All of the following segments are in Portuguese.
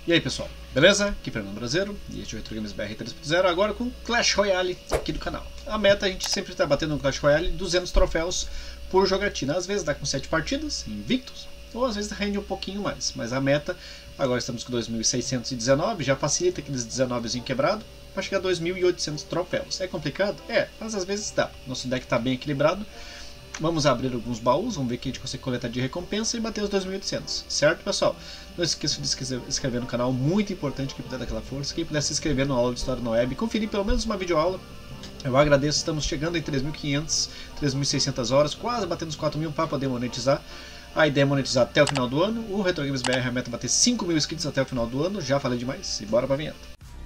E aí pessoal, beleza? Aqui é Fernando Brasileiro e este é o Retro Games BR 3.0, agora com Clash Royale aqui do canal. A meta, a gente sempre está batendo no Clash Royale 200 troféus por jogatina. Às vezes dá com 7 partidas, invictos, ou às vezes rende um pouquinho mais. Mas a meta, agora estamos com 2.619, já facilita aqueles 19zinho quebrado para chegar a 2.800 troféus. É complicado? É, mas às vezes dá. Nosso deck está bem equilibrado. Vamos abrir alguns baús, vamos ver o que a gente consegue coletar de recompensa e bater os 2.800, certo pessoal? Não esqueça de se inscrever no canal, muito importante que puder dar aquela força. Quem puder se inscrever no aula de História na Web, conferir pelo menos uma videoaula, eu agradeço. Estamos chegando em 3.500, 3.600 horas, quase batendo os 4.000 para poder monetizar. A ideia é monetizar até o final do ano. O Retro Games BR, a meta é bater 5.000 inscritos até o final do ano. Já falei demais, e bora pra vinheta.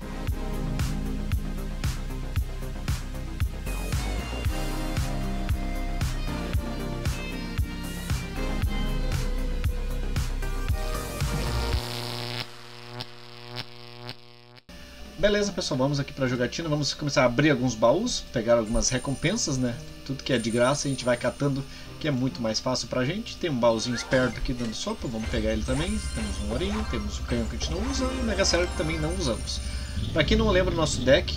Beleza pessoal, vamos aqui para a jogatina, vamos começar a abrir alguns baús, pegar algumas recompensas, né? Tudo que é de graça a gente vai catando, que é muito mais fácil pra gente. Tem um baúzinho esperto aqui dando sopa, vamos pegar ele também. Temos um ourinho, temos o canhão que a gente não usa e o Mega Serra que também não usamos. Para quem não lembra o nosso deck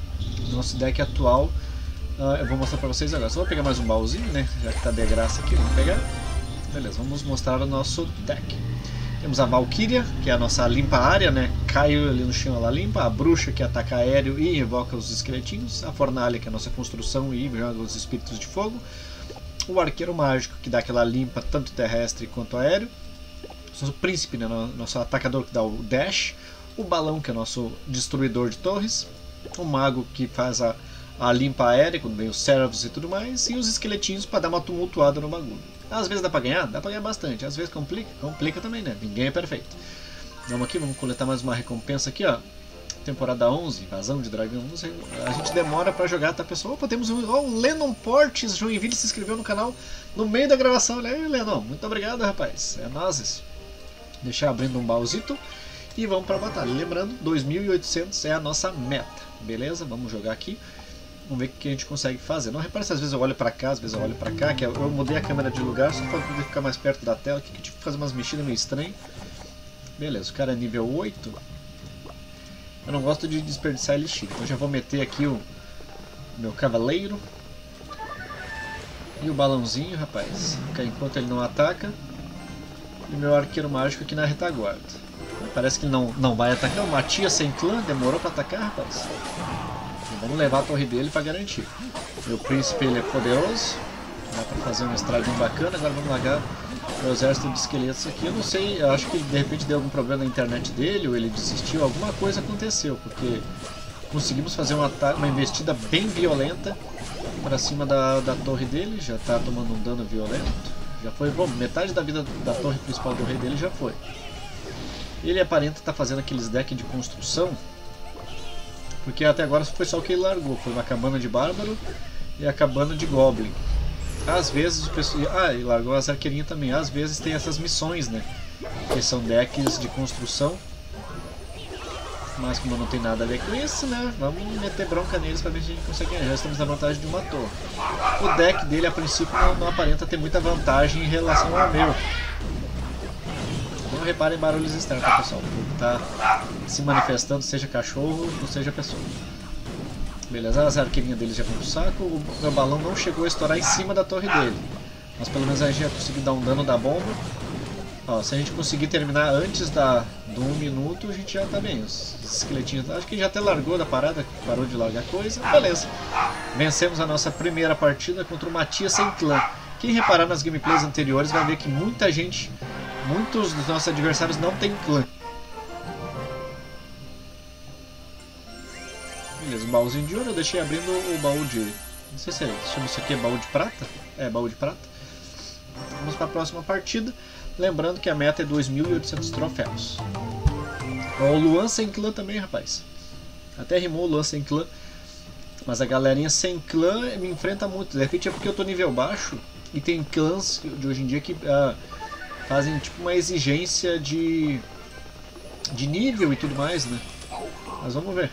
atual, eu vou mostrar pra vocês agora. Só vou pegar mais um baúzinho, né? Já que tá de graça aqui, vamos pegar. Beleza, vamos mostrar o nosso deck. Temos a Valkyria, que é a nossa limpa-área, né? Caiu ali no chão, ela limpa. A bruxa, que ataca aéreo e evoca os esqueletinhos. A fornalha, que é a nossa construção e joga os espíritos de fogo. O arqueiro mágico, que dá aquela limpa tanto terrestre quanto aéreo. O nosso príncipe, né? Nosso atacador, que dá o dash. O balão, que é o nosso destruidor de torres. O mago, que faz a limpa aérea, quando vem os servos e tudo mais. E os esqueletinhos, para dar uma tumultuada no bagulho. Às vezes dá pra ganhar? Dá pra ganhar bastante. Às vezes complica também, né? Ninguém é perfeito. Vamos aqui, vamos coletar mais uma recompensa aqui, ó. Temporada 11, Invasão de Dragão. A gente demora pra jogar, tá pessoal? Opa, temos o Lennon Portes, Joinville se inscreveu no canal no meio da gravação. Olha aí, Lennon. Muito obrigado, rapaz. É nóis. Deixar abrindo um baúzito e vamos pra batalha. Lembrando, 2.800 é a nossa meta. Beleza? Vamos jogar aqui. Vamos ver o que a gente consegue fazer. Não repare se às vezes eu olho pra cá, às vezes eu olho pra cá, que eu mudei a câmera de lugar só pra poder ficar mais perto da tela, que eu tive que fazer umas mexidas meio estranhas. Beleza, o cara é nível 8. Eu não gosto de desperdiçar elixir, então já vou meter aqui o meu cavaleiro. E o balãozinho, rapaz, enquanto ele não ataca. E o meu arqueiro mágico aqui na retaguarda. Parece que ele não vai atacar. O Matias sem clã, demorou pra atacar, rapaz. Vamos levar a torre dele para garantir. Meu príncipe, ele é poderoso. Dá para fazer um estradinho bacana. Agora vamos largar o exército de esqueletos aqui. Eu não sei, eu acho que de repente deu algum problema na internet dele, ou ele desistiu, alguma coisa aconteceu, porque conseguimos fazer uma investida bem violenta para cima da torre dele. Já está tomando um dano violento. Já foi, bom, metade da vida da torre principal do rei dele já foi. Ele aparenta estar fazendo aqueles decks de construção, porque até agora foi só o que ele largou. Foi uma cabana de bárbaro e a cabana de goblin. Às vezes o pessoal... e largou as arqueirinhas também. Às vezes tem essas missões, né? Que são decks de construção. Mas como não tem nada a ver com isso, né? Vamos meter bronca neles pra ver se a gente consegue ganhar. Já estamos na vantagem de uma torre. O deck dele a princípio não aparenta ter muita vantagem em relação ao meu. Não reparem em barulhos externos, tá, pessoal? Porque tá se manifestando, seja cachorro ou seja pessoa. Beleza, as arqueirinhas deles já vão pro saco. O meu balão não chegou a estourar em cima da torre dele, mas pelo menos a gente já conseguiu dar um dano da bomba. Ó, se a gente conseguir terminar antes do 1 minuto, a gente já tá bem. Os esqueletinhos, acho que já até largou da parada, parou de largar coisa. Beleza, vencemos a nossa primeira partida contra o Matias sem clã. Quem reparar nas gameplays anteriores vai ver que muitos dos nossos adversários não tem clã. Beleza, um baúzinho de ouro, eu deixei abrindo o baú de... Não sei se chama isso aqui baú de prata. É, baú de prata. Vamos para a próxima partida. Lembrando que a meta é 2.800 troféus. O Luan sem clã também, rapaz. Até rimou o Luan sem clã. Mas a galerinha sem clã me enfrenta muito. De repente é porque eu tô nível baixo e tem clãs de hoje em dia que... fazem tipo uma exigência de nível e tudo mais, né? Mas vamos ver.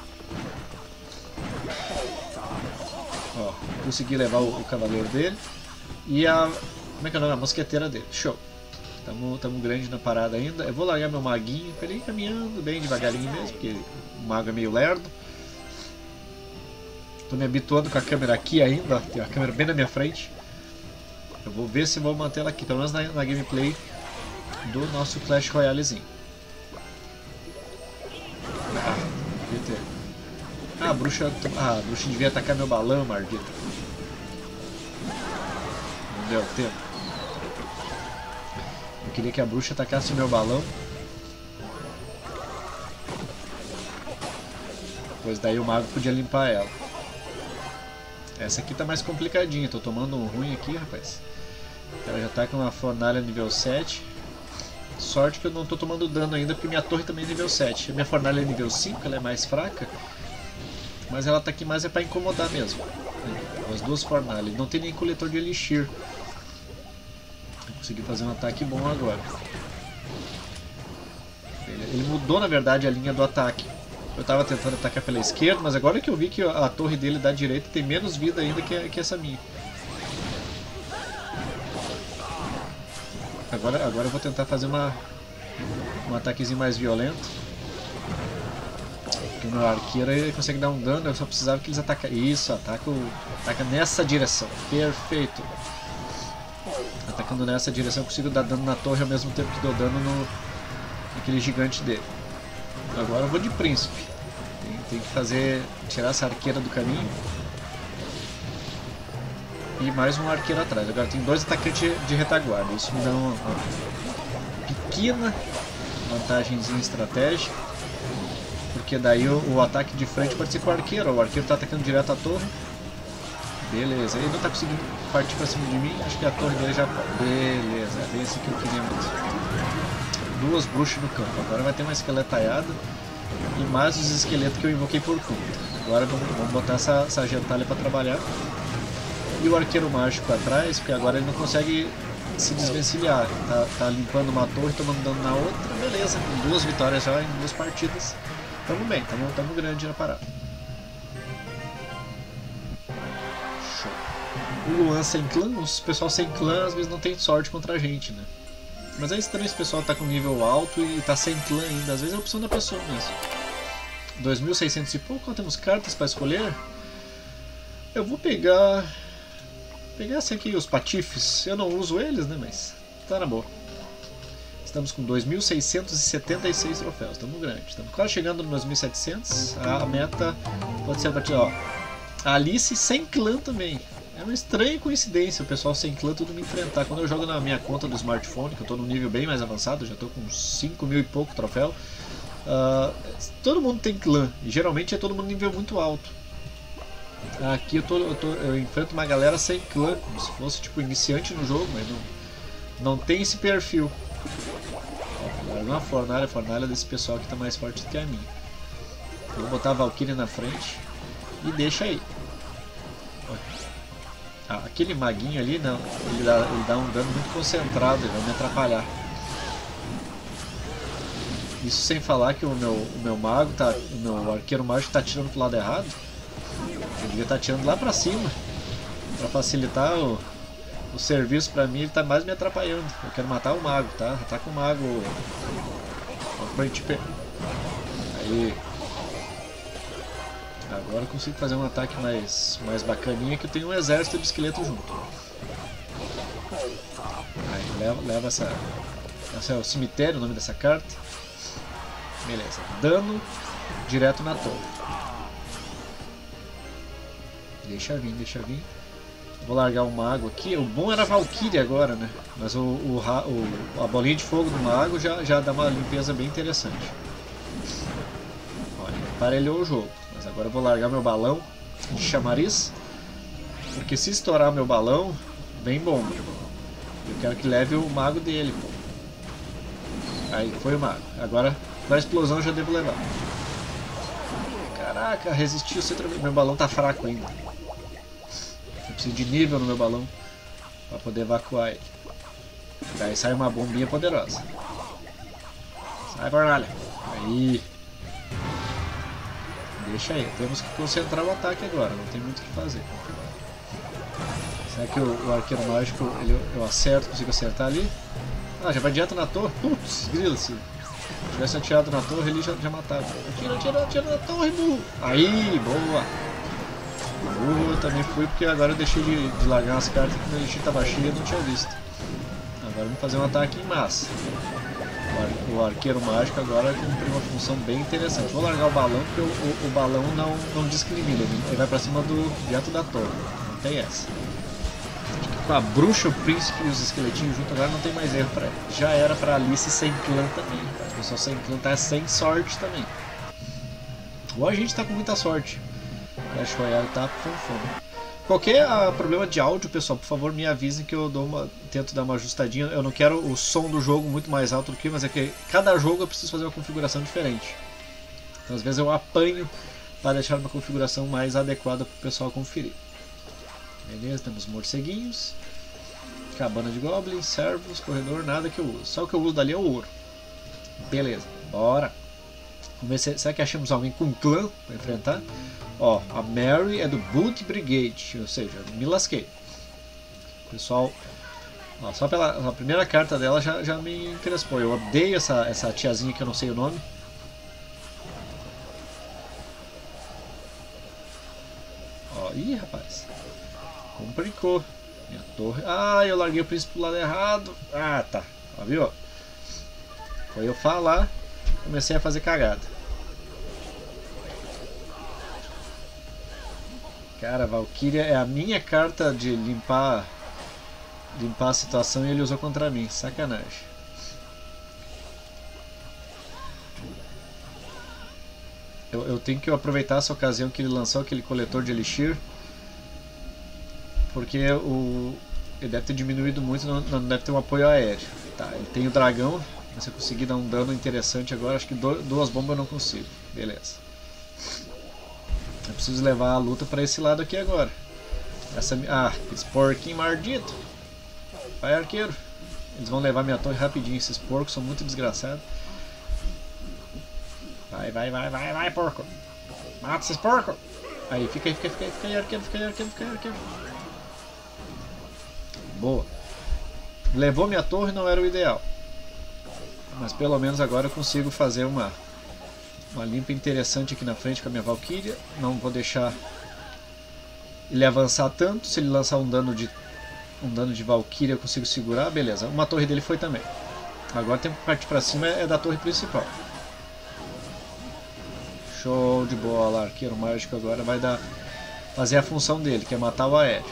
Ó, consegui levar o cavaleiro dele e a... como é que é o nome? A mosqueteira dele. Show. Tamo grande na parada ainda. Eu vou largar meu maguinho pra ele ir caminhando bem devagarinho mesmo, porque o mago é meio lerdo. Tô me habituando com a câmera aqui ainda, ó, tem a câmera bem na minha frente. Eu vou ver se vou manter ela aqui, pelo menos na gameplay do nosso Clash Royalezinho. Devia ter. A bruxa devia atacar meu balão, maldita. Não deu tempo. Eu queria que a bruxa atacasse o meu balão. Pois daí o mago podia limpar ela. Essa aqui tá mais complicadinha, tô tomando um ruim aqui, rapaz. Ela já tá com uma fornalha nível 7. Sorte que eu não tô tomando dano ainda, porque minha torre também é nível 7. A minha fornalha é nível 5, ela é mais fraca. Mas ela tá aqui mais é pra incomodar mesmo. As duas fornalhas. Não tem nem coletor de elixir. Eu consegui fazer um ataque bom agora. Ele mudou, na verdade, a linha do ataque. Eu tava tentando atacar pela esquerda, mas agora que eu vi que a torre dele da direita tem menos vida ainda que essa minha. Agora eu vou tentar fazer um ataquezinho mais violento. Porque o meu arqueiro ele consegue dar um dano, eu só precisava que eles atacassem. Isso, ataca nessa direção. Perfeito. Atacando nessa direção eu consigo dar dano na torre ao mesmo tempo que dou dano naquele gigante dele. Agora eu vou de príncipe. Tem que tirar essa arqueira do caminho. E mais um arqueiro atrás. Agora tem dois atacantes de retaguarda. Isso me dá uma pequena vantagemzinha estratégica. Porque daí o ataque de frente pode ser com o arqueiro. O arqueiro está atacando direto a torre. Beleza, ele não está conseguindo partir para cima de mim. Acho que a torre dele já pode. Beleza, é esse que eu queria mesmo. Duas bruxas no campo. Agora vai ter uma esqueletalhada e mais os esqueletos que eu invoquei por conta. Agora vamos botar essa gentalha para trabalhar. E o arqueiro mágico atrás, porque agora ele não consegue se desvencilhar. Tá limpando uma torre, tomando dano na outra. Beleza, com 2 vitórias já em 2 partidas. Tamo bem, tamo grande na parada. Show. O Luan sem clã, os pessoal sem clã às vezes não tem sorte contra a gente, né? Mas é estranho esse pessoal tá com nível alto e tá sem clã ainda. Às vezes é a opção da pessoa mesmo. 2.600 e pouco, temos cartas para escolher. Eu vou pegar assim aqui, os patifes. Eu não uso eles, né, mas tá na boa. Estamos com 2.676 troféus, estamos grande. Estamos quase chegando nos 2.700. A meta pode ser a partir, ó. A Alice sem clã também. É uma estranha coincidência o pessoal sem clã tudo me enfrentar. Quando eu jogo na minha conta do smartphone, que eu estou num nível bem mais avançado, já estou com uns 5.000 e pouco troféu, todo mundo tem clã, e geralmente é todo mundo nível muito alto. Aqui eu enfrento uma galera sem clã, como se fosse tipo iniciante no jogo, mas não tem esse perfil. Uma fornalha desse pessoal que está mais forte do que a minha. Eu vou botar a Valkyrie na frente e deixa aí. Aquele maguinho ali, não, ele dá um dano muito concentrado, ele vai me atrapalhar. Isso sem falar que o meu mago, o meu arqueiro mágico está atirando pro lado errado. Ele devia estar atirando lá pra cima, para facilitar o serviço pra mim. Ele tá mais me atrapalhando. Eu quero matar o mago, tá? Ataca o mago. Aí. Agora eu consigo fazer um ataque mais bacaninha, que eu tenho um exército de esqueleto junto. Aí leva essa é o cemitério, o nome dessa carta. Beleza. Dano direto na torre. Deixa vir. Vou largar o mago aqui. O bom era a Valkyrie agora, né? Mas a bolinha de fogo do mago já dá uma limpeza bem interessante. Olha, emparelhou o jogo. Mas agora eu vou largar meu balão de chamariz. Porque se estourar meu balão, bem bom. Eu quero que leve o mago dele, pô. Aí, foi o mago. Agora, na explosão, já devo levar. Caraca, resistiu. Meu balão tá fraco ainda. Eu preciso de nível no meu balão para poder evacuar ele. Daí sai uma bombinha poderosa. Sai, fornalha. Aí. Deixa aí. Temos que concentrar o ataque agora. Não tem muito o que fazer. Será que o arqueiro mágico eu acerto, consigo acertar ali? Ah, já vai direto na torre? Putz, grila, se tivesse atirado na torre, ele já matava. Atira na torre, burro! Aí, boa! Burro eu também fui, porque agora eu deixei de largar as cartas quando a elixir estava cheia e não tinha visto. Agora vamos fazer um ataque em massa. O arqueiro mágico agora cumpriu uma função bem interessante. Vou largar o balão, porque o balão não discrimina, ele vai pra cima direto da torre. Não tem essa. Com a bruxa, o príncipe e os esqueletinhos junto agora não tem mais erro pra ele. Já era pra Alice sem clã também. O pessoal sem clã tá sem sorte também. Ou a gente tá com muita sorte. O Clash Royale tá fanfando. Qualquer problema de áudio, pessoal, por favor me avisem que eu tento dar uma ajustadinha. Eu não quero o som do jogo muito mais alto do que, mas é que cada jogo eu preciso fazer uma configuração diferente. Então às vezes eu apanho para deixar uma configuração mais adequada para o pessoal conferir. Beleza, temos morceguinhos, cabana de goblins, servos, corredor, nada que eu uso. Só o que eu uso dali é o ouro. Beleza, bora. Vamos ver será que achamos alguém com clã para enfrentar? Ó, a Mary é do Boot Brigade, ou seja, me lasquei. Pessoal, ó, só pela primeira carta dela já me encrespou. Eu odeio essa tiazinha que eu não sei o nome. Ó, ih, rapaz. Complicou. Minha torre. Ah, eu larguei o príncipe pro lado errado. Ah, tá. Ó, viu? Foi eu falar, comecei a fazer cagada. Cara, Valkyria é a minha carta de limpar a situação e ele usou contra mim. Sacanagem. Eu tenho que aproveitar essa ocasião que ele lançou aquele coletor de elixir. Porque ele deve ter diminuído muito, não deve ter um apoio aéreo. Tá, ele tem o dragão. Se eu conseguir dar um dano interessante agora, acho que duas bombas eu não consigo. Beleza. Eu preciso levar a luta para esse lado aqui agora. Esse porquinho maldito. Vai, arqueiro. Eles vão levar minha torre rapidinho. Esses porcos são muito desgraçados. Vai, porco. Mata esses porcos. Aí, fica aí, arqueiro. Boa. Levou minha torre, não era o ideal. Mas pelo menos agora eu consigo fazer uma limpa interessante aqui na frente com a minha Valkyria. Não vou deixar ele avançar tanto. Se ele lançar um dano de Valkyria eu consigo segurar, beleza. Uma torre dele foi também. Agora tem que partir pra cima, é da torre principal. Show de bola, arqueiro mágico agora vai fazer a função dele, que é matar o aéreo.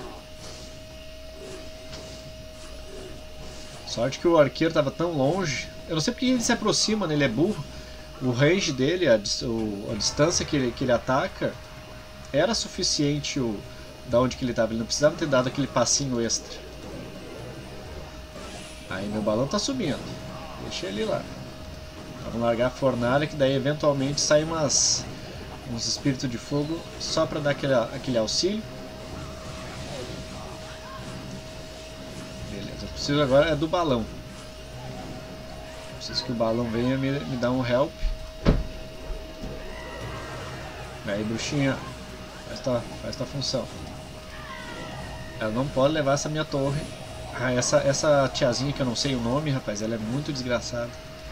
Sorte que o arqueiro estava tão longe. Eu não sei porque ele se aproxima, né? Ele é burro. O range dele, a distância que ele ataca, era suficiente da onde que ele estava. Ele não precisava ter dado aquele passinho extra. Aí meu balão tá subindo. Deixa ele lá. Vamos largar a fornalha, que daí eventualmente sai uns espíritos de fogo só para dar aquele auxílio. Beleza, eu preciso agora do balão. Preciso que o balão venha me dar um help. Aí, bruxinha, faz tua função. Ela não pode levar essa minha torre. Ah, essa tiazinha que eu não sei o nome, rapaz, ela é muito desgraçada.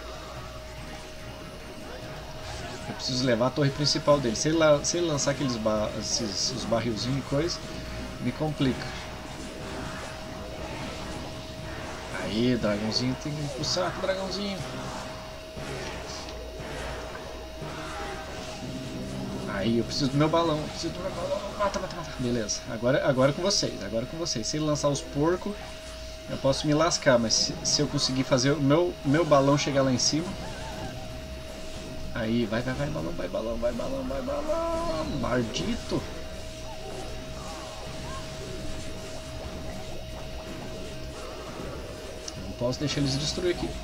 Eu preciso levar a torre principal dele. Se ele lançar aqueles os barrilzinhos e coisa, me complica. Aí, dragãozinho, tem que ir pro saco, dragãozinho. Aí, eu preciso do meu balão. Mata. Beleza, agora com vocês. Se ele lançar os porcos, eu posso me lascar, mas se eu conseguir fazer o meu balão chegar lá em cima. Aí, vai balão. Maldito. Não posso deixar eles destruir aqui.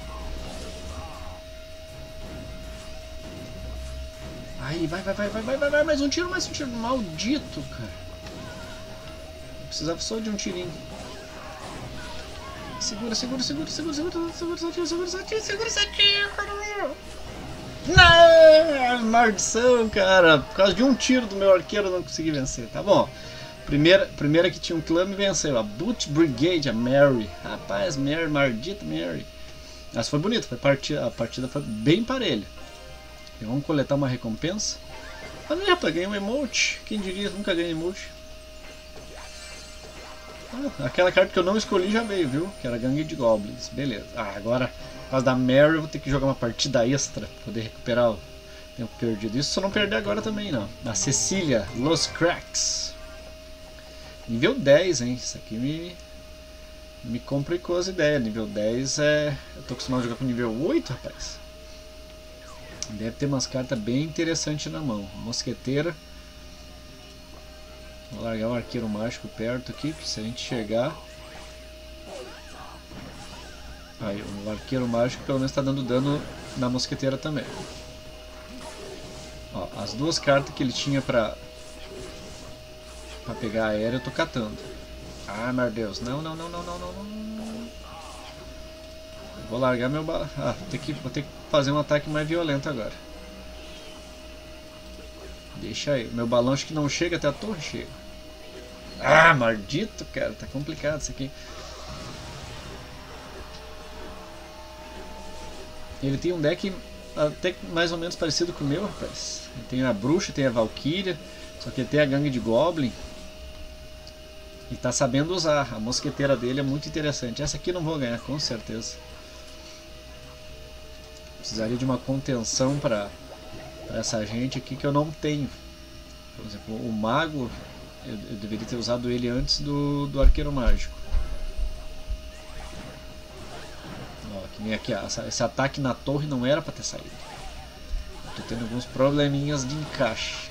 Aí, vai, mais um tiro, maldito, cara. Eu precisava só de um tirinho. Segura esse tiro, cara. Não, maldição, cara. Por causa de um tiro do meu arqueiro eu não consegui vencer. Tá bom. Primeira que tinha um clã me venceu. A Boot Brigade, a Mary. Rapaz, Mary, maldita Mary. Essa foi bonita, a partida foi bem parelha. E vamos coletar uma recompensa. Olha aí, rapaz, ganhei um emote. Quem diria, nunca ganhei emote. Aquela carta que eu não escolhi já veio, viu? Que era Gangue de Goblins. Beleza. Agora, por causa da Mary, eu vou ter que jogar uma partida extra pra poder recuperar o tempo perdido. Isso se eu não perder agora também, não. A Cecília, Los Cracks. Nível 10, hein? Isso aqui me complicou as ideias. Nível 10 é... Eu tô acostumado a jogar com nível 8, rapaz. Deve ter umas cartas bem interessantes na mão. Mosqueteira. Vou largar o arqueiro mágico perto aqui, que se a gente chegar... Aí, o arqueiro mágico pelo menos está dando dano na mosqueteira também. Ó, as duas cartas que ele tinha pra pegar aéreo eu tô catando. Ah, meu Deus. Não. Vou largar meu... vou ter que fazer um ataque mais violento agora. Deixa aí. Meu balão acho que não chega até a torre, chega. Ah, maldito, cara. Tá complicado isso aqui. Ele tem um deck até mais ou menos parecido com o meu, rapaz. Ele tem a bruxa, tem a valquíria. Só que ele tem a gangue de goblin. E tá sabendo usar. A mosqueteira dele é muito interessante. Essa aqui eu não vou ganhar, com certeza. Precisaria de uma contenção para essa gente aqui que eu não tenho. Por exemplo, o mago, eu deveria ter usado ele antes do arqueiro mágico. Ó, que nem aqui, ó, esse ataque na torre não era para ter saído. Estou tendo alguns probleminhas de encaixe.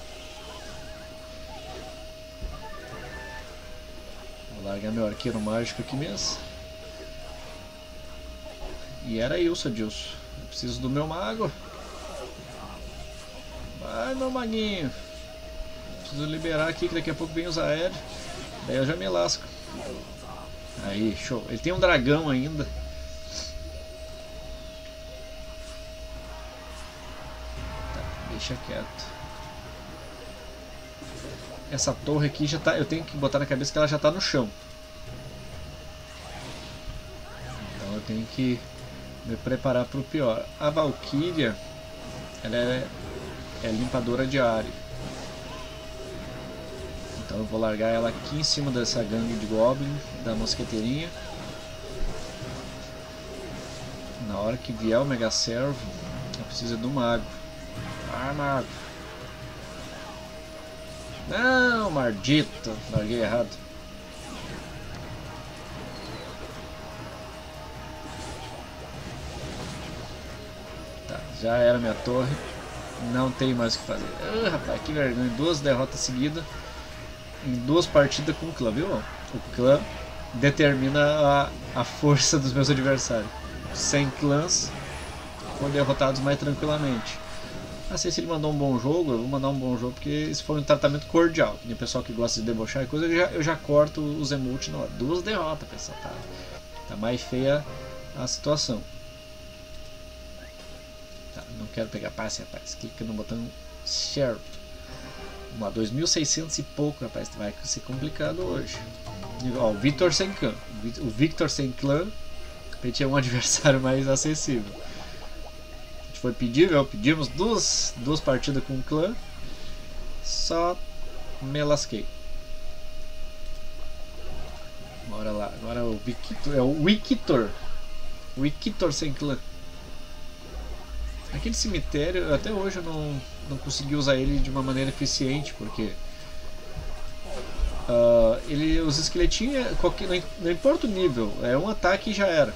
Vou largar meu arqueiro mágico aqui mesmo. E era isso, Adilson. Eu preciso do meu mago. Vai, meu maguinho. Preciso liberar aqui que daqui a pouco vem os aéreos. Daí eu já me lasco. Aí, show. Ele tem um dragão ainda. Tá, deixa quieto. Essa torre aqui já tá... Eu tenho que botar na cabeça que ela já tá no chão. Então eu tenho que me preparar para o pior. A Valkyria, ela é limpadora de área. Então eu vou largar ela aqui em cima dessa gangue de goblin, da mosqueteirinha. Na hora que vier o Mega Servo, eu preciso do mago. Ah, mago. Não, maldito. Larguei errado. Tá, já era minha torre. Não tenho mais o que fazer. Ah, rapaz, que vergonha. 2 derrotas seguidas em 2 partidas com o clã, viu? O clã determina a força dos meus adversários. 100 clãs foram derrotados mais tranquilamente. Não sei se ele mandou um bom jogo, eu vou mandar um bom jogo porque isso foi um tratamento cordial. E o pessoal que gosta de debochar e coisa, eu já corto os emotes na hora. 2 derrotas, pessoal. Tá mais feia a situação. Tá, não quero pegar passe, rapaz. Clica no botão Share. Vamos lá, 2.600 e pouco, rapaz. Vai ser complicado hoje. Ó, o Victor sem clã. O Victor sem clã. A gente é um adversário mais acessível. A gente foi pedir, pedimos duas partidas com o clã. Só me lasquei. Bora lá. Agora o Victor, é o Victor. O Victor sem clã. Aquele cemitério, até hoje eu não consegui usar ele de uma maneira eficiente, porque os esqueletinhos, não importa o nível, é um ataque e já era.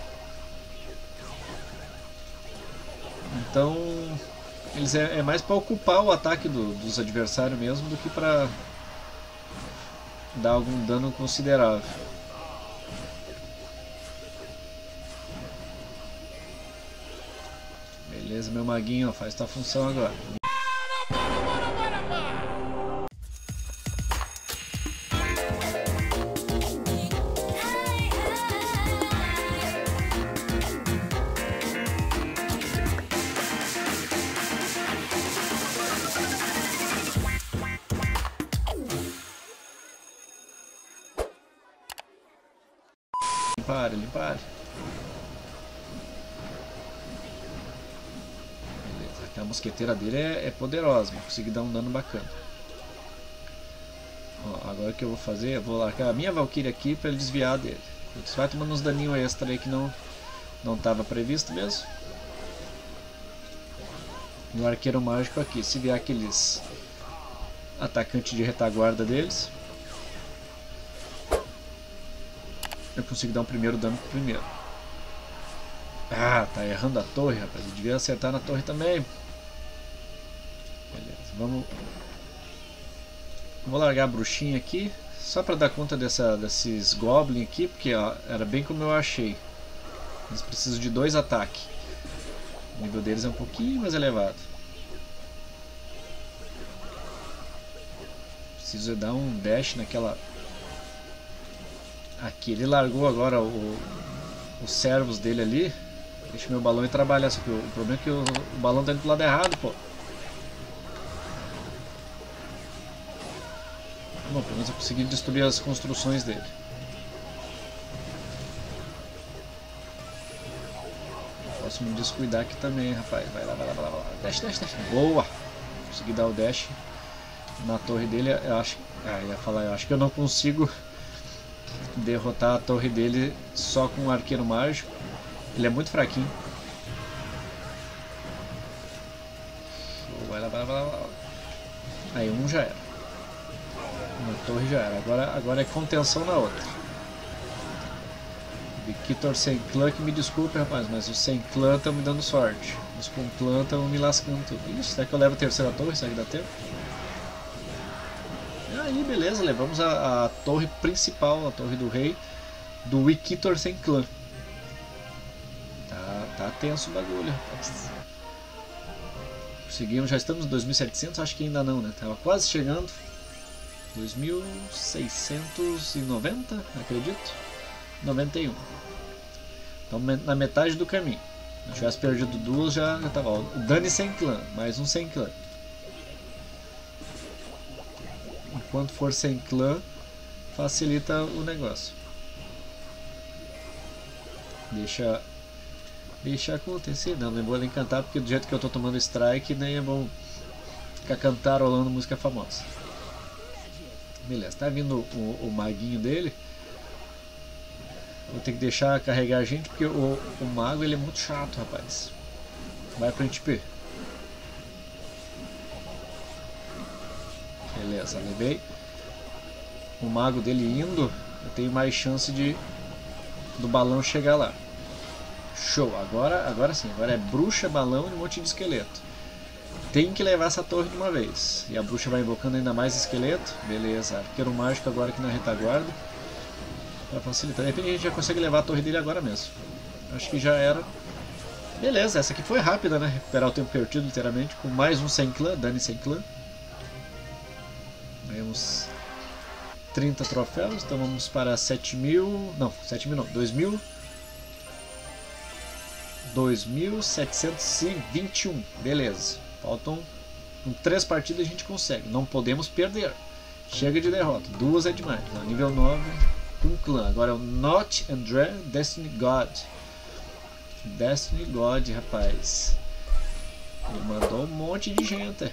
Então eles é mais para ocupar o ataque dos adversários mesmo do que para dar algum dano considerável. Beleza, meu maguinho, faz tua função agora. Limpar. A mosqueteira dele é poderosa, vai conseguir dar um dano bacana. Ó, agora o que eu vou fazer, eu vou largar a minha Valkyrie aqui para ele desviar dele. Você vai tomando uns daninhos extra aí que não estava previsto mesmo. E o arqueiro mágico aqui, se vier aqueles atacantes de retaguarda deles, eu consigo dar um primeiro dano primeiro. Ah, tá errando a torre, rapaz. Eu devia acertar na torre também. Beleza, vou largar a bruxinha aqui, só para dar conta desses goblins aqui, porque ó, era bem como eu achei. Eles precisam de 2 ataques. O nível deles é um pouquinho mais elevado. Preciso dar um dash naquela... Aqui, ele largou agora os servos dele ali. Deixa meu balão ir trabalhar, só que o problema é que o balão tá indo pro lado errado, pô. Bom, pelo menos eu consegui destruir as construções dele. Posso me descuidar aqui também, rapaz. Vai lá, vai lá, vai lá, vai lá. Dash, dash, dash. Boa! Consegui dar o dash na torre dele. Eu acho... eu acho que eu não consigo derrotar a torre dele só com o arqueiro mágico. Ele é muito fraquinho. Vai lá, vai lá, vai lá. Aí, um já era. Uma torre já era. Agora é contenção na outra. Victor sem clã, que me desculpe, rapaz, mas os sem clã estão me dando sorte. Os com clã estão me lascando tudo. Ixi, será que eu levo a terceira torre? Será que dá tempo? E aí, beleza, levamos a torre principal, a torre do rei, do Victor sem clã. Tá tenso o bagulho, rapaz. Conseguimos, já estamos em 2700, acho que ainda não, né? Tava quase chegando. 2690, acredito. 91. Então na metade do caminho. Se eu tivesse perdido duas, já tava. Ó, o Dani sem clã, mais um sem clã. Enquanto for sem clã, facilita o negócio. Deixa acontecer. Não vou nem cantar, porque do jeito que eu tô tomando strike, nem é bom ficar cantarolando música famosa. Beleza, tá vindo o maguinho dele. Vou ter que deixar carregar a gente, porque o mago ele é muito chato, rapaz. Vai pra gente P. Beleza, levei. O mago dele indo, eu tenho mais chance do balão chegar lá. Show, agora sim, agora é bruxa, balão e um monte de esqueleto. Tem que levar essa torre de uma vez. E a bruxa vai invocando ainda mais esqueleto. Beleza, arqueiro mágico agora aqui na retaguarda. Pra facilitar. De repente a gente já consegue levar a torre dele agora mesmo. Acho que já era. Beleza, essa aqui foi rápida, né? Recuperar o tempo perdido, literalmente. Com mais um sem clã, Dani sem clã. Ganhamos 30 troféus. Então vamos para 7.000. Não, 7.000 não, 2.000. 2.721. Beleza. Faltam 3 partidas a gente consegue. Não podemos perder. Chega de derrota. 2 é demais. Não, nível 9 com clã. Agora é o Not André Destiny God. Destiny God, rapaz. Ele mandou um monte de gente.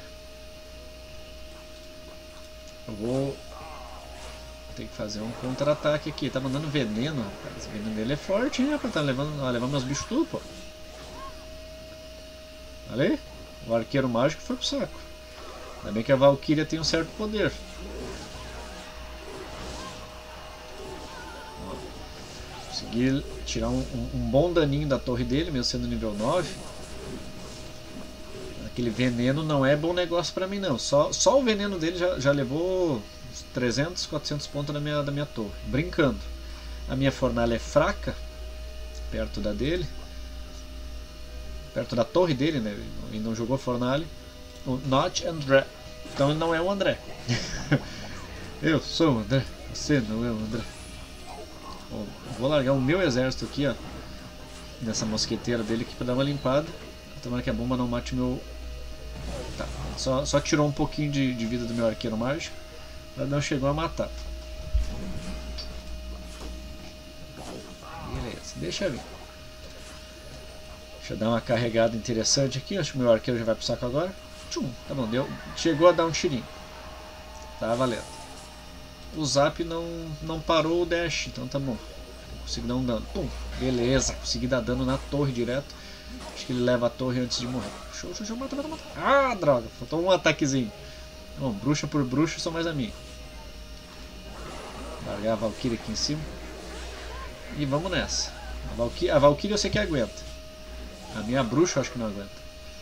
Eu vou ter que fazer um contra-ataque aqui. Tá mandando veneno, rapaz. O veneno dele é forte, hein, rapaz? Tá levando meus bichos tudo, pô. Olha aí. O arqueiro mágico foi pro saco. Ainda bem que a Valkyria tem um certo poder. Ó, consegui tirar um bom daninho da torre dele, mesmo sendo nível 9. Aquele veneno não é bom negócio pra mim não. Só o veneno dele já levou uns 300, 400 pontos da minha torre. Brincando. A minha fornalha é fraca, perto da dele. Perto da torre dele, né? Ele não jogou fornalha. O Not André. Então ele não é o André. Eu sou o André. Você não é o André. Bom, vou largar o meu exército aqui, ó. Nessa mosqueteira dele aqui pra dar uma limpada. Tomara que a bomba não mate o meu... Tá. Só tirou um pouquinho de vida do meu arqueiro mágico. Mas não chegou a matar. Beleza, deixa vir. Deixa eu dar uma carregada interessante aqui. Acho que o meu arqueiro já vai pro saco agora. Tchum, tá bom, deu. Chegou a dar um tirinho. Tá valendo. O zap não parou o dash, então tá bom. Consegui dar um dano. Pum, beleza, consegui dar dano na torre direto. Acho que ele leva a torre antes de morrer. Show, mata. Ah, droga, faltou um ataquezinho. Bom, bruxa por bruxa, sou mais a minha. Largar a Valkyrie aqui em cima. E vamos nessa. A Valkyrie eu sei que aguenta. A minha bruxa eu acho que não aguenta.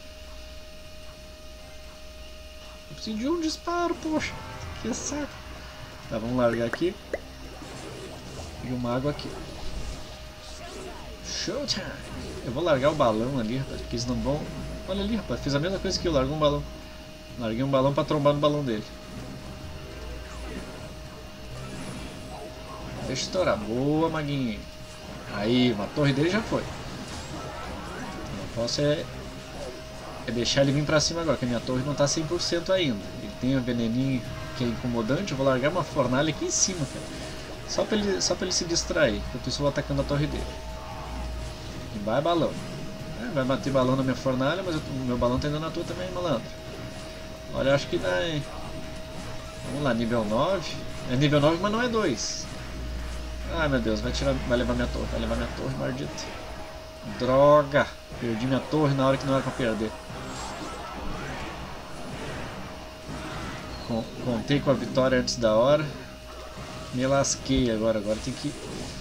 Eu preciso de um disparo, poxa. Que saco. Tá, vamos largar aqui. E o mago aqui. Showtime! Eu vou largar o balão ali, rapaz, porque eles não vão... Olha ali, rapaz, fiz a mesma coisa que eu, larguei um balão. Larguei um balão pra trombar no balão dele. Deixa estourar. Boa, maguinho. Aí, uma torre dele já foi. Não posso é deixar ele vir pra cima agora, que a minha torre não tá 100% ainda. Ele tem um veneninho que é incomodante, eu vou largar uma fornalha aqui em cima, cara. Só pra ele se distrair, enquanto isso eu vou atacando a torre dele. E vai balão. Vai bater balão na minha fornalha, mas o meu balão tá indo na tua também, malandro. Olha, eu acho que dá, hein. Vamos lá, nível 9. É nível 9, mas não é 2. Ai meu Deus, vai levar minha torre, maldito. Droga! Perdi minha torre na hora que não era pra perder. Contei com a vitória antes da hora. Me lasquei agora tem que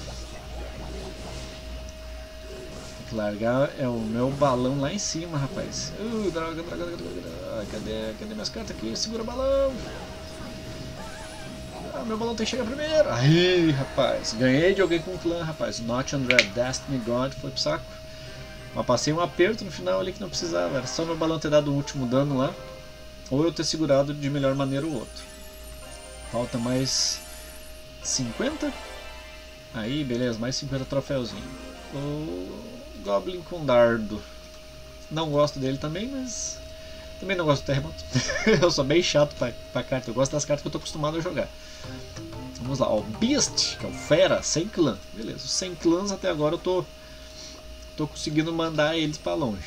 largar o meu balão lá em cima, rapaz. Droga. Cadê minhas cartas aqui? Segura o balão. Meu balão tem que chegar primeiro. Aí, rapaz. Ganhei de alguém com o clã, rapaz. Not André, Destiny God, foi pro saco. Mas passei um aperto no final ali que não precisava. Era só meu balão ter dado o último dano lá. Ou eu ter segurado de melhor maneira o outro. Falta mais 50. Aí, beleza. Mais 50 troféuzinho. O Goblin com dardo. Não gosto dele também, mas... Também não gosto do terremoto. Eu sou bem chato pra carta. Eu gosto das cartas que eu tô acostumado a jogar. Vamos lá, ó, o Beast, que é o Fera, sem clã. Beleza, os 100 clãs até agora eu tô conseguindo mandar eles pra longe.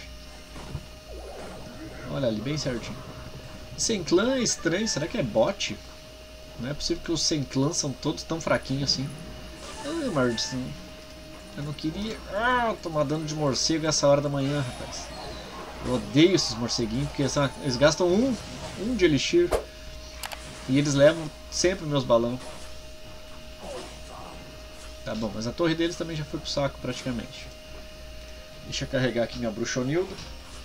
Olha ali, bem certinho. 100 clã é estranho, será que é bot? Não é possível que os 100 clãs são todos tão fraquinhos assim. Ah, maldição. Eu não queria tomar dano de morcego essa hora da manhã, rapaz. Eu odeio esses morceguinhos, porque eles gastam um de elixir. E eles levam sempre meus balões. Tá bom, mas a torre deles também já foi pro saco praticamente. Deixa eu carregar aqui minha bruxonilda.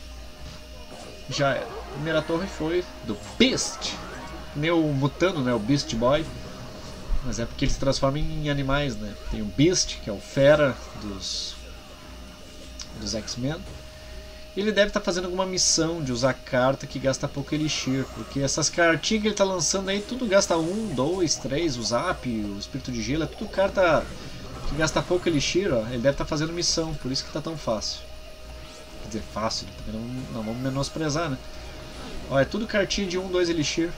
Já era. A primeira torre foi do Beast. Meu mutano, né? O Beast Boy. Mas é porque ele se transforma em animais, né? Tem o Beast, que é o fera dos X-Men. Ele deve estar fazendo alguma missão de usar carta que gasta pouco elixir, porque essas cartinhas que ele está lançando aí, tudo gasta 1, 2, 3, o Zap, o Espírito de Gelo, é tudo carta que gasta pouco elixir, ó. Ele deve estar fazendo missão, por isso que está tão fácil. Quer dizer, fácil, também não vamos menosprezar, né? Ó, é tudo cartinha de 1, 2 elixir.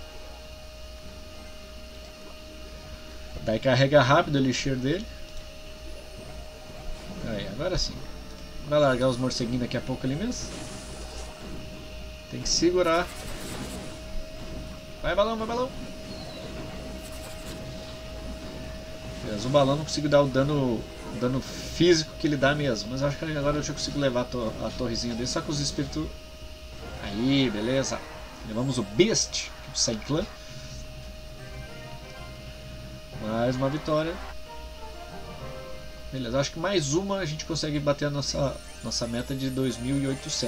Daí carrega rápido o elixir dele. Aí, agora sim. Vai largar os morceguinhos daqui a pouco ali mesmo. Tem que segurar. Vai balão, vai balão. Beleza, o balão não consigo dar o dano físico que ele dá mesmo. Mas acho que agora eu já consigo levar a torrezinha dele. Só com os espíritos... Aí, beleza. Levamos o Beast, o Sem Clã. Mais uma vitória. Beleza, acho que mais uma a gente consegue bater a nossa meta de 2.800.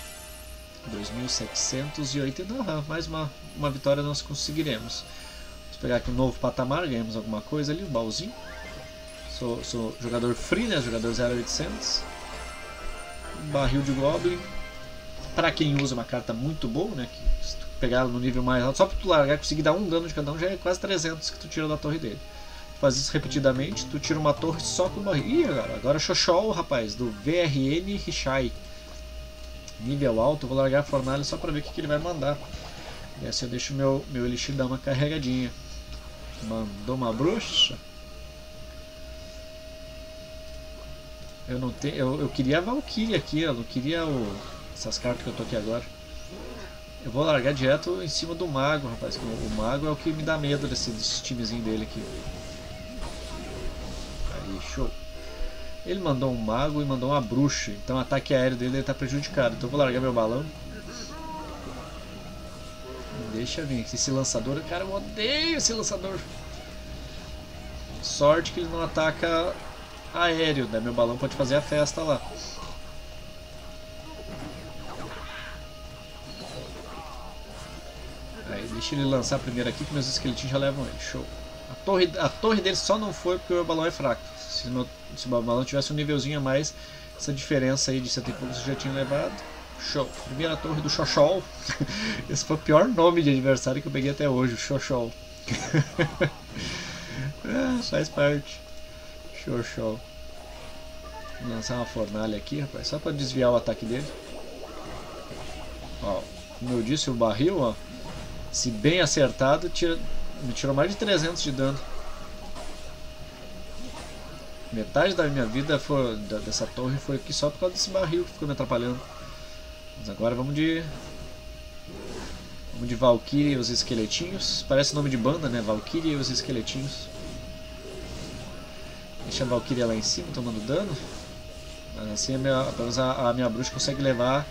2.780. Mais uma vitória nós conseguiremos. Vamos pegar aqui um novo patamar, ganhamos alguma coisa ali, um baúzinho. Sou jogador free, né? Jogador 0800. Barril de Goblin. Para quem usa uma carta muito boa, né? Que se tu pegar ela no nível mais alto, só para tu largar e conseguir dar um dano de cada um, já é quase 300 que tu tira da torre dele. Faz isso repetidamente, tu tira uma torre só com o barril. Ih, agora Xoxol, rapaz, do VRN Rishai. Nível alto, eu vou largar a fornalha só pra ver o que ele vai mandar. E assim eu deixo meu elixir dar uma carregadinha. Mandou uma bruxa. Eu não tenho. Eu queria a Valkyrie aqui, eu não queria essas cartas que eu tô aqui agora. Eu vou largar direto em cima do Mago, rapaz. O Mago é o que me dá medo desse timezinho dele aqui. Aí, show. Ele mandou um Mago e mandou uma Bruxa. Então o ataque aéreo dele tá prejudicado. Então eu vou largar meu balão. Deixa vir. Esse lançador, cara, eu odeio esse lançador. Sorte que ele não ataca aéreo, né? Meu balão pode fazer a festa lá. Aí deixa ele lançar primeiro aqui que meus esqueletinhos já levam ele. Show. A torre dele só não foi porque o meu balão é fraco. Se o meu balão tivesse um nívelzinho a mais, essa diferença aí de 100 e poucos eu já tinha levado. Show. Primeira torre do Xoxol. Esse foi o pior nome de adversário que eu peguei até hoje, o Xoxol. Faz parte. Xoxol. Vou lançar uma fornalha aqui, rapaz, só para desviar o ataque dele. Ó, como eu disse, o barril, ó, se bem acertado, me tirou mais de 300 de dano. Metade da minha vida dessa torre foi aqui só por causa desse barril que ficou me atrapalhando. Mas agora vamos de Valkyrie e os esqueletinhos. Parece nome de banda, né? Valkyrie e os esqueletinhos. Deixa a Valkyrie lá em cima tomando dano. Mas assim pelo menos a minha bruxa consegue levar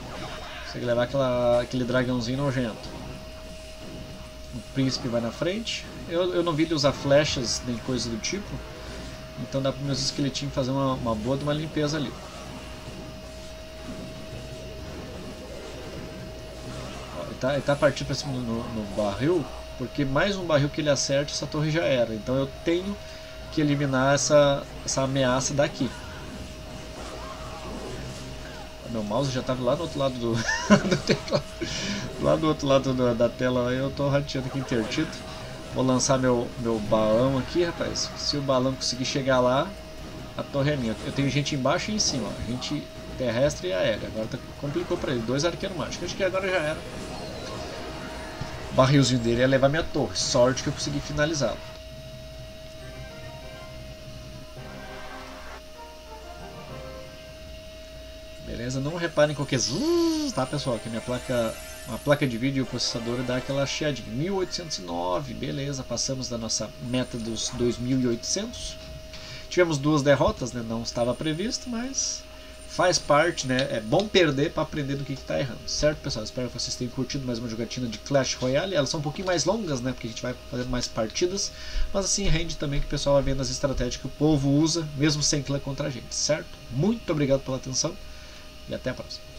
aquele dragãozinho nojento. O príncipe vai na frente. Eu não vi ele usar flechas nem coisa do tipo. Então dá para meus esqueletinhos fazer uma boa de uma limpeza ali. Ó, ele tá partindo para cima no barril, porque mais um barril que ele acerte, essa torre já era. Então eu tenho que eliminar essa ameaça daqui. Meu mouse já estava lá do outro lado do teclado. Lá do outro lado da tela, eu tô rateando aqui intertido. Vou lançar meu balão aqui, rapaz. Se o balão conseguir chegar lá, a torre é minha. Eu tenho gente embaixo e em cima, ó. Gente terrestre e aérea. Agora complicou pra ele. 2 arqueiros mágicos. Acho que agora já era. O barrilzinho dele ia levar minha torre. Sorte que eu consegui finalizá-lo. Beleza? Não reparem em qualquer zzz, tá, pessoal? Que uma placa de vídeo e o processador dá aquela chiadinha. 1809, beleza, passamos da nossa meta dos 2800. Tivemos 2 derrotas, né? Não estava previsto, mas faz parte, né? É bom perder para aprender do que está errando, certo, pessoal? Espero que vocês tenham curtido mais uma jogatina de Clash Royale. Elas são um pouquinho mais longas, né? Porque a gente vai fazendo mais partidas, mas assim rende também que o pessoal vai vendo as estratégias que o povo usa, mesmo sem clã contra a gente, certo? Muito obrigado pela atenção e até a próxima.